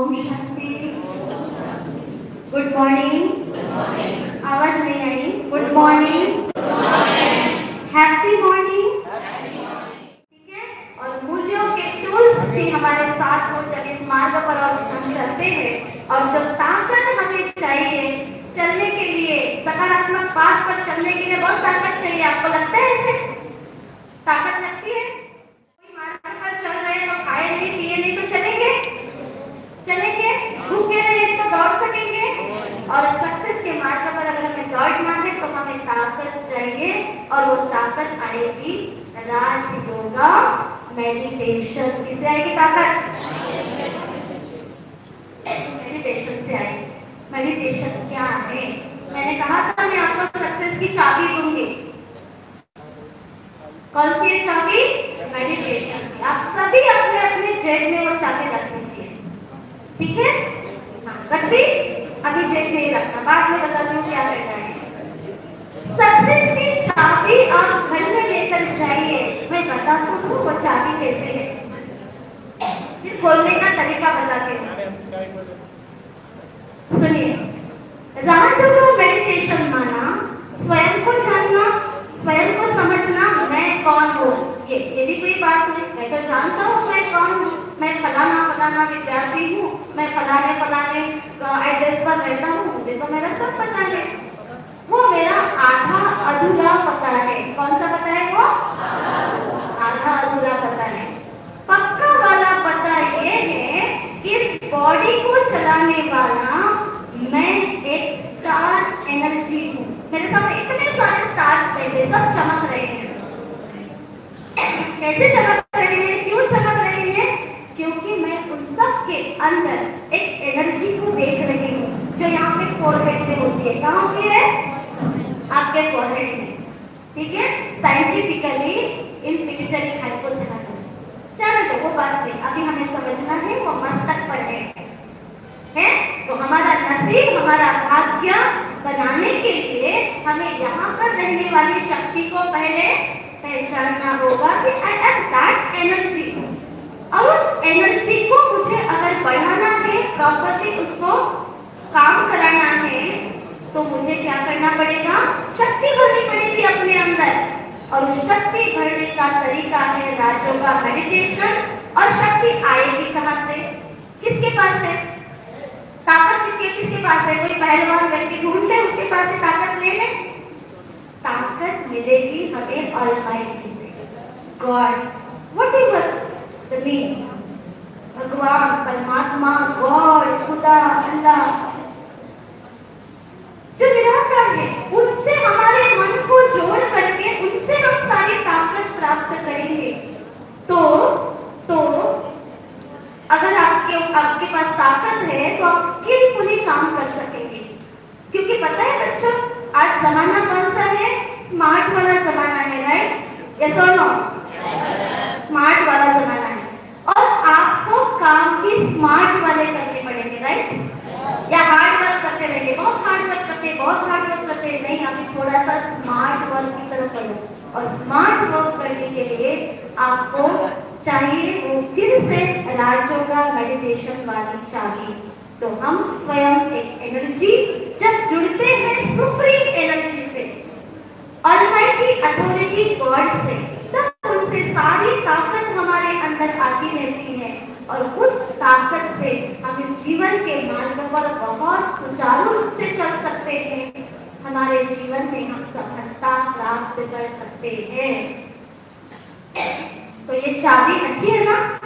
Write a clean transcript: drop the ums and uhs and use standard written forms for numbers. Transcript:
Om Shanti. Good morning. आवाज नहीं आई। Good morning, happy morning. ठीक है। और मूल्यों के टूल्स भी हमारे साथ हो जब इस मार्ग पर और हम चलते हैं। और जब ताकत हमें चाहिए चलने के लिए, सकारात्मक पाथ पर चलने के लिए बहुत ताकत चाहिए। आपको लगता है ऐसे ताकत लगती है? कोई मार्ग पर चल रहे हैं तो खाए नहीं पिए नहीं तो चलेंगे? चलेंगे? भूखे रहे तो दौड़ सकेंगे? और सक्सेस के मार्ग पर अगर हमें दौड़ना है तो हमें ताकत चाहिए, और वो ताकत आएगी राज योगा मेडिटेशन। किससे आएगी ताकत? मेडिटेशन से आएगी। मेडिटेशन क्या है? मैंने कहा था मैं आपको सक्सेस की चाबी दूंगी। कौन सी है चाबी? मेडिटेशन। आप सभी अपने अपने जेब में वो चाबी रख लीजिए। ठीक है? हाँ, रख दी? अभी जेब में ही रखना, बाद में बताती हूँ क्या करना है। सक्सेस की चाबी आप घर में लेकर जाइए। मैं बताता हूँ वो चाबी कैसे है, जिस खोलने का तरीका बताती हूँ। सुनिए, राजयोग मेडिटेशन माना स्वयं को जानना, स्वयं को समझना, मैं कौन हूँ। ये भी कोई बात नहीं। मैं तो जानता हूँ मैं कौन हूँ, मैं फलाना फलाना विद्यार्थी हूँ, मैं फलाने फलाने एड्रेस पर रहता हूँ, मुझे तो मेरा सब पता है। वो मेरा आधा अधूरा पता है। कौन सा पता है वो? आधा अधूरा पता है। पक्का वाला पता ये है कि इस बॉडी को चलाने वाला मैं एक स्टार एनर्जी हूँ। मेरे सामने इतने सारे स्टार्स बैठे, सब चमक रहे हैं। कैसे चमक रहे हैं? क्यों चमक रहे हैं? क्योंकि मैं उन सब के अंदर एक एनर्जी को देख रही हूँ जो यहाँ पे फोरहेड में होती है। कहाँ होती है? आपके फोरहेड में। ठीक है? Scientifically in picture hypothalamus. चलो तो वो बात नहीं, अभी हमें समझना है वो मस्तक पर है। तो हमारा नसीब, हमारा भाग्य बनाने के लिए हमें यहाँ पर रहने वाली शक्ति को पहले पहचानना होगा कि आई एम दैट एनर्जी। और उस एनर्जी को मुझे अगर बढ़ाना है, प्रॉपर्ली उसको काम कराना है, तो मुझे क्या करना पड़ेगा? शक्ति भरनी पड़ेगी अपने अंदर। और उस शक्ति भरने का तरीका है राजयोग मेडिटेशन। और शक्ति आएगी कहाँ से? किसके पास है ताकत? किसके पास है? कोई पहलवान व्यक्ति ढूंढ ले, उसके पास से ताकत ले ले। ताकत मिलेगी हमें ऑलमाइटी से, गॉड, व्हाटएवर द मीनिंग। भगवान, परमात्मा, गॉड, खुदा, अल्लाह जो निराकार है, उनसे हमारे मन को जोड़ करके उनसे हम सारी ताकत प्राप्त करेंगे। तो अगर आपके पास ताकत है तो आप स्किलफुली काम कर सकेंगे। क्योंकि पता है बच्चों, आज जमाना कौन सा है? स्मार्ट वाला जमाना है, राइट? यस और नो? स्मार्ट वाला जमाना है। और आपको काम भी स्मार्ट वाले करने पड़ेंगे, राइट? या हार्ड वर्क करते रहेंगे? बहुत हार्ड वर्क करते नहीं, अभी थोड़ा सा स्मार्ट वर्क की तरफ बढ़ो। और स्मार्ट वर्क करने के लिए आपको चाहिए वो फिर से राजयोग मेडिटेशन वाली चाबी। तो हम स्वयं एक एनर्जी जब जुड़ते हैं सुप्रीम एनर्जी से, ऑलमाइटी अथॉरिटी गॉड से, तब उनसे सारी ताकत हमारे अंदर आती रहती है। और उस ताकत से हम जीवन के मार्ग पर बहुत सुचारू रूप से चल सकते हैं। हमारे जीवन में हम सफलता प्राप्त कर सकते हैं। तो ये चाबी अच्छी है ना?